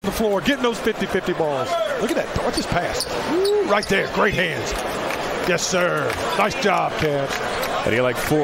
the floor, getting those 50-50 balls. Look at that. Watch this pass. Ooh, right there. Great hands. Yes, sir. Nice job, Cavs. How do you like 4?